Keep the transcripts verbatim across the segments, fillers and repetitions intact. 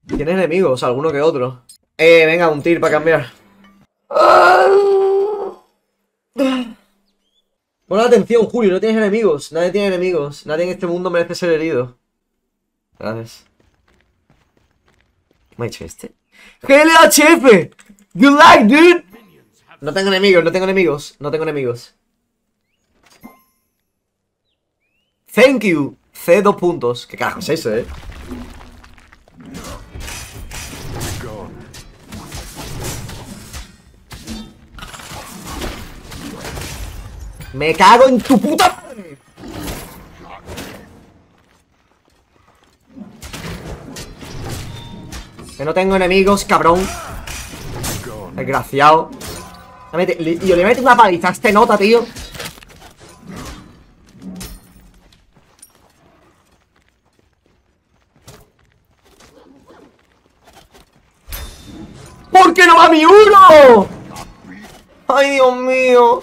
Tienes enemigos, alguno que otro. Eh, venga, un tir para cambiar. Pon atención, Julio, no tienes enemigos. Nadie tiene enemigos. Nadie en este mundo merece ser herido. Gracias. ¿Qué me ha hecho este? ¡G L H F! Good luck, dude. No tengo enemigos, no tengo enemigos. No tengo enemigos. Thank you. C dos puntos. ¿Qué carajo es eso, eh? Me cago en tu puta madre. Que no tengo enemigos, cabrón. Desgraciado. Y yo le meto una paliza a este nota, tío. ¿Por qué no va mi uno? Ay, Dios mío.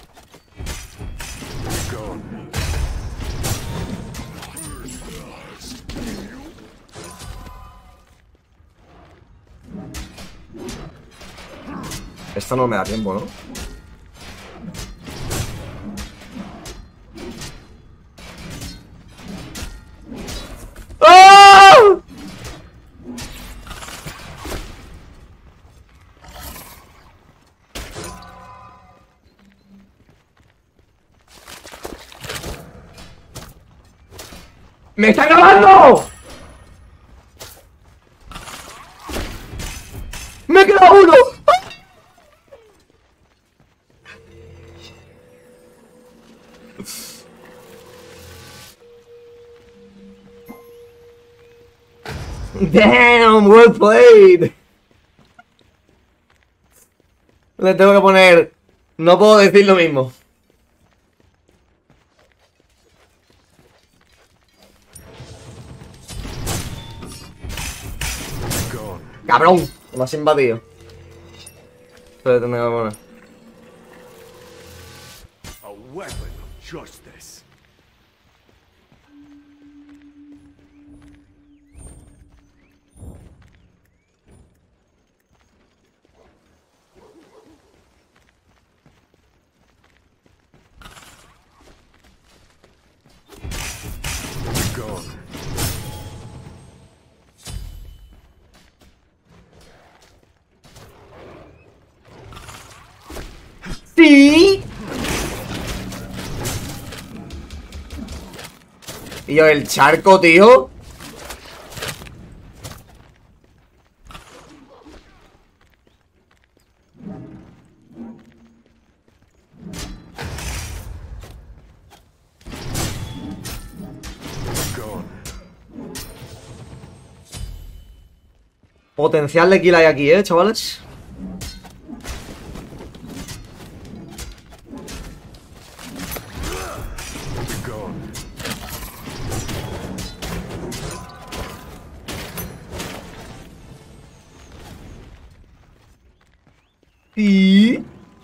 Esto no me da tiempo, ¿no? ¡Ah! ¡Me está grabando! ¡Me queda uno! Damn, well played. Le tengo que poner. No puedo decir lo mismo. Cabrón, me has invadido. Esto le tengo que poner. A weapon of justice. ¡Sí! Y yo, el charco, tío. Potencial de kill hay aquí, eh, chavales. Y...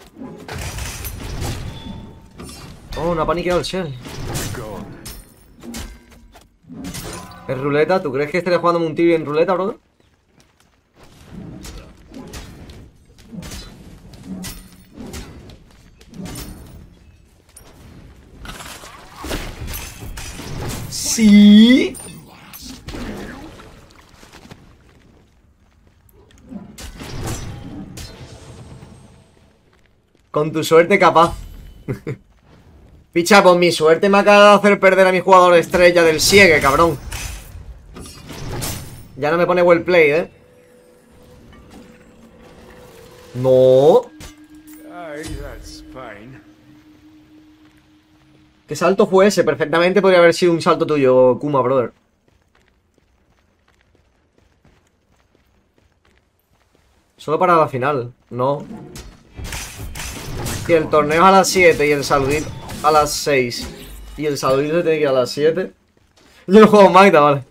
oh, no ha paniqueado el shell. ¿Es ruleta? ¿Tú crees que estaré jugando un tibio en ruleta, brother? Sí. Con tu suerte capaz. Picha, pues mi suerte me acaba de hacer perder a mi jugador estrella del Siege, cabrón. Ya no me pone well play, eh. No. ¿Qué salto fue ese? Perfectamente podría haber sido un salto tuyo, Kuma, brother. Solo para la final, no. Si el torneo es a las siete y el saludito a las seis y el saludito se tiene que ir a las siete. Yo no juego Magda, vale.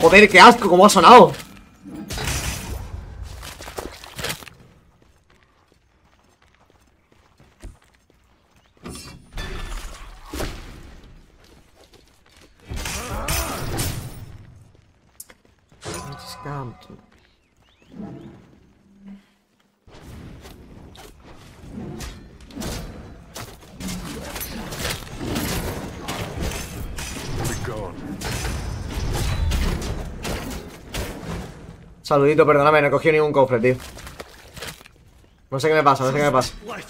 Joder, qué asco, cómo ha sonado. Saludito, perdóname, no he cogido ningún cofre, tío. No sé qué me pasa, no sé qué me pasa.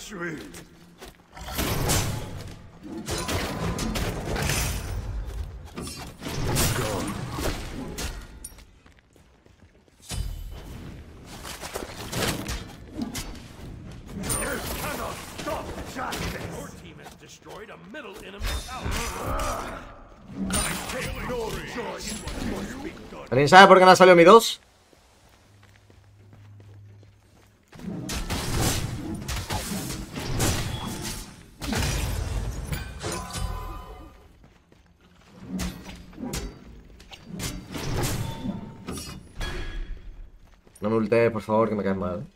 ¿Alguien sabe por qué no ha salido mi dos? No me ultees, por favor, que me caes mal.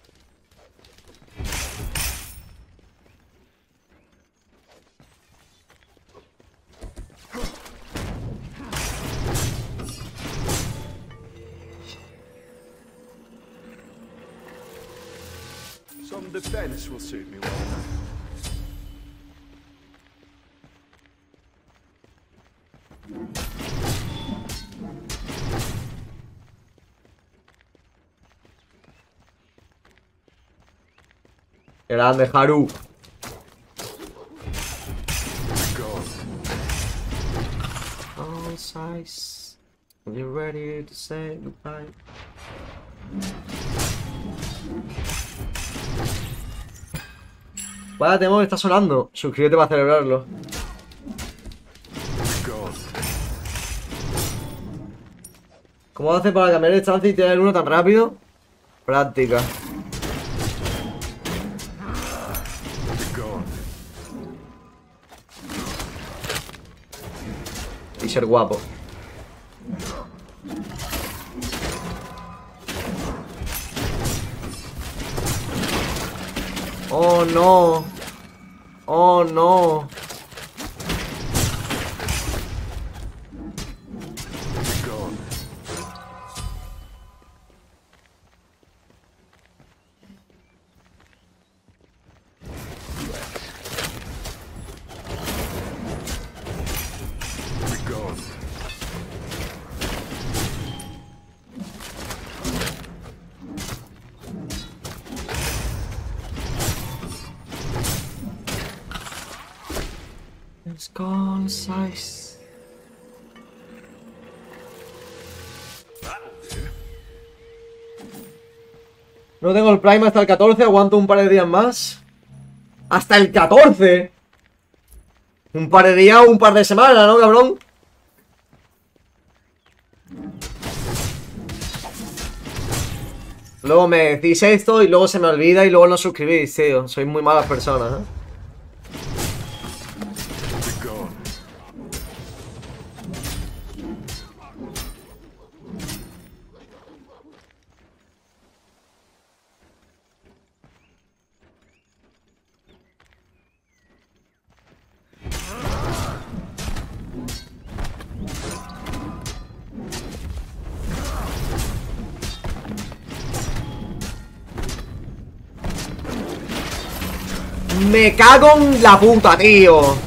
Some defense will suit me well enough. Grande, Haru. All size. You ready to say goodbye? Vaya tema que está sonando. Suscríbete para celebrarlo. ¿Cómo hace para cambiar de estancia y tirar el uno tan rápido? Práctica. Y ser guapo. Oh no. Oh no. It's gone size. No tengo el Prime hasta el catorce, aguanto un par de días más. ¡Hasta el catorce! Un par de días o un par de semanas, ¿no, cabrón? Luego me decís esto y luego se me olvida y luego no suscribís, tío. Sois muy malas personas, ¿eh? Me cago en la puta, tío.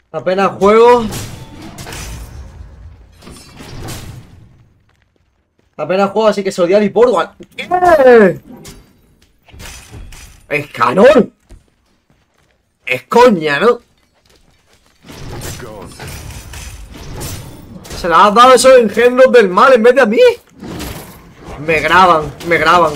Apenas juego. Apenas juego, así que se odia y Portugal. ¿Qué? Es canon. Es coña, ¿no? Se la has dado a esos engendros del mal en vez de a mí. Me graban, me graban.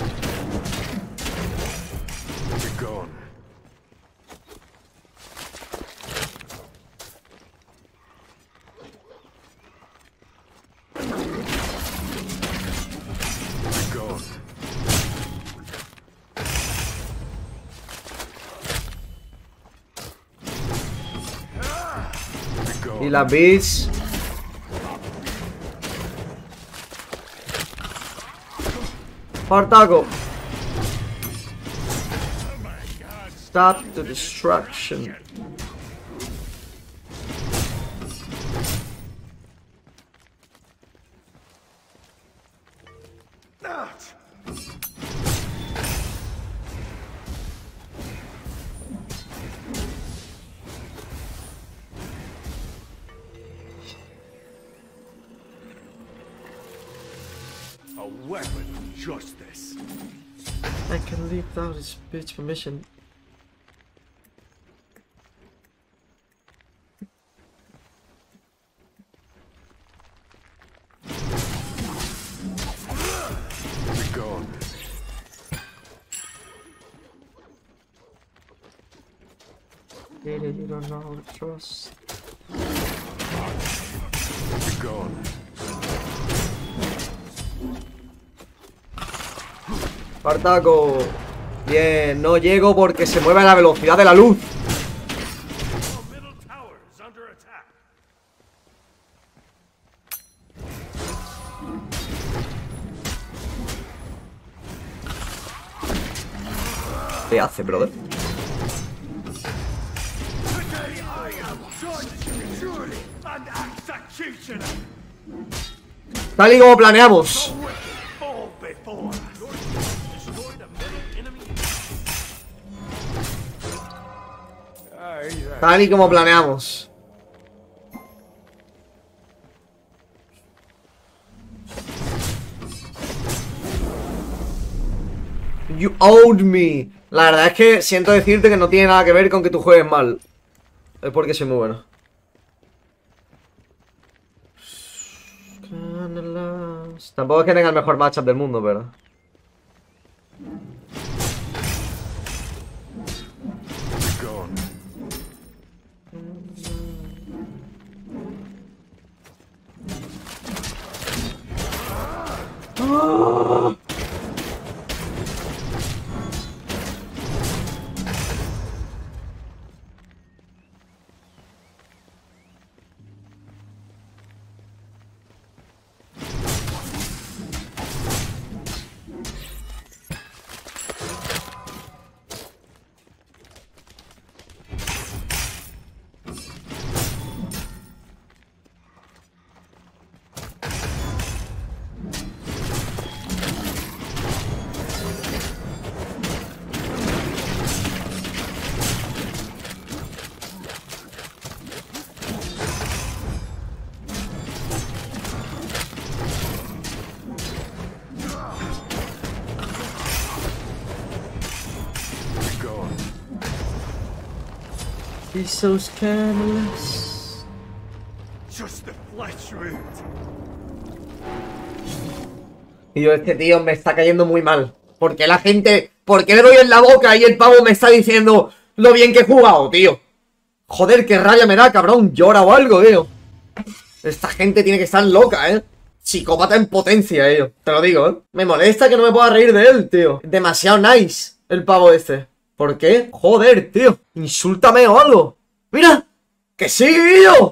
Y la Beast. Spartaco. Stop the destruction. A weapon of justice. I can leave without his bitch permission. Be gone. Really, you don't know how to trust. Be gone. Spartaco. Bien, no llego porque se mueve a la velocidad de la luz. ¿Qué hace, brother? Tal y como planeamos. Tal y como planeamos. You owed me. La verdad es que siento decirte que no tiene nada que ver con que tú juegues mal. Es porque soy muy bueno. Tampoco es que tenga el mejor matchup del mundo, pero... ¡Oh! He's so scandalous. Just the flesh wound. Y yo, este tío me está cayendo muy mal. ¿Por qué la gente... ¿Por qué le doy en la boca y el pavo me está diciendo lo bien que he jugado, tío? Joder, qué rabia me da, cabrón. Llora o algo, tío. Esta gente tiene que estar loca, ¿eh? Psicópata en potencia, tío. Te lo digo, ¿eh? Me molesta que no me pueda reír de él, tío. Demasiado nice el pavo este. ¿Por qué? Joder, tío. Insúltame o algo. ¡Mira! ¡Que sí, tío!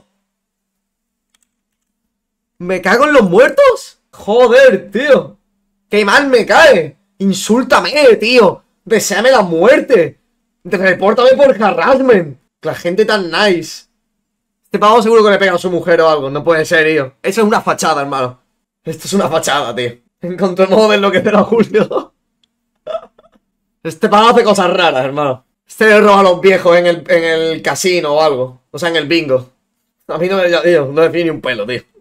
¿Me cago en los muertos? Joder, tío. ¡Qué mal me cae! Insúltame, tío. Deséame la muerte. Repórtame por harassment. La gente tan nice. Este pavo seguro que le pega a su mujer o algo. No puede ser, tío. Eso es una fachada, hermano. Esto es una fachada, tío. Encontremos de enloquecer a Julio. Este pavo hace cosas raras, hermano. Este le roba a los viejos en el, en el casino o algo. O sea, en el bingo. A mí no me, tío, no me fío ni un pelo, tío.